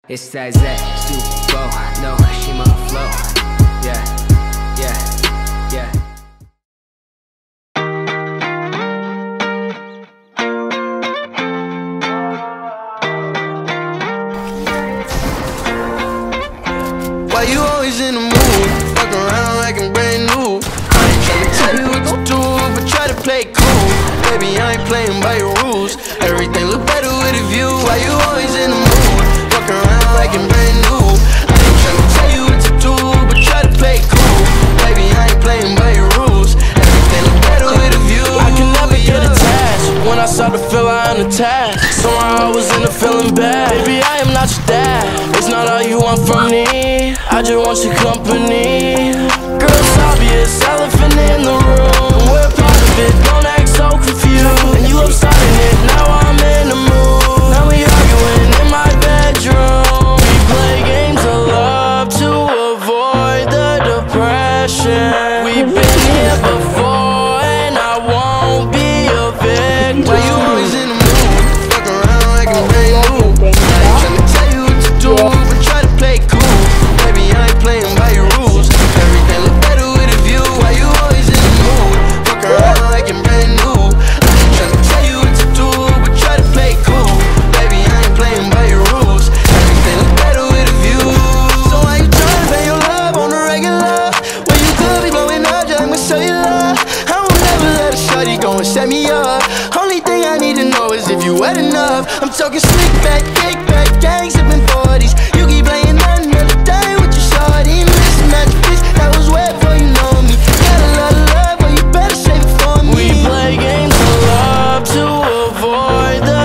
It's that Zach Super, no, she my flow. Yeah, yeah, yeah. Why you always in the mood? Fuck around like I'm brand new. I ain't tryna tell you what to do, but try to play cool. Baby, I ain't playing by your rules. Everything look better with a view. Why you always in the mood? Fuck around like I'm brand new. I ain't tryna tell you what to do, but try to play cool. Baby, I ain't playing by your rules. Everything look better with a view. I can never get attached. When I start to feel I unattached, somehow I was in the feeling bad. Baby, I am not your dad. It's not all you want from me. I just want your company. Girl, it's obvious, elephant in the room. We're part of it, don't act so confused. And you upstarting it, now I'm in the mood. Now we arguing in my bedroom. We play games of love to avoid the depression. We've been here before and I won't be a victim. Why you always in the mood? Fuck around like I'm brand new. I ain't tryna tell you what to do, but try to play cool. Baby, I ain't playing by your rules. Everything look better with a view. Why you always in the mood? Fuck around like I'm brand new. I ain't tryna tell you what to do, but try to play cool. Baby, I ain't playing by your rules. Everything look better with a view. So why you tryna pay your love on the regular? When you could be blowing up, just I'ma show you love. I won't never let a shorty go and set me up. Only thing I need to know is if you wet enough. I'm talking slick back, kick back, gang sipping 40s. You keep playing another day with your shorty. Mismatch bitch, that was wet before you know me. Got a lot of love, but you better save it for me. We play games of love to avoid the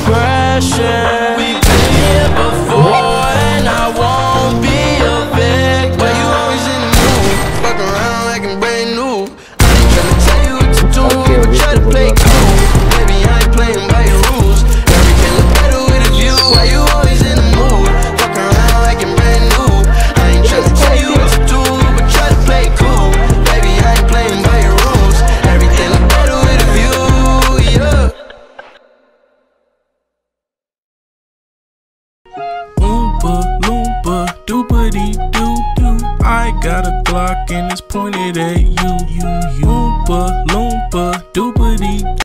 depression. We've been here before and I won't be a victim. Why you always in the mood? Fuck around like I'm brand new. I ain't tryna tell you what to do, but try to play cool. Baby, I ain't playing by your rules. Everything look better with a view. Why you always in the mood? Fuck around like I'm brand new. I ain't tryna tell you what to do, but try to play cool. Baby, I ain't playing by your rules. Everything look better with a view, yeah. Oompa loompa doopity doo doo. I got a Glock and it's pointed at you. Oompa loompa doopity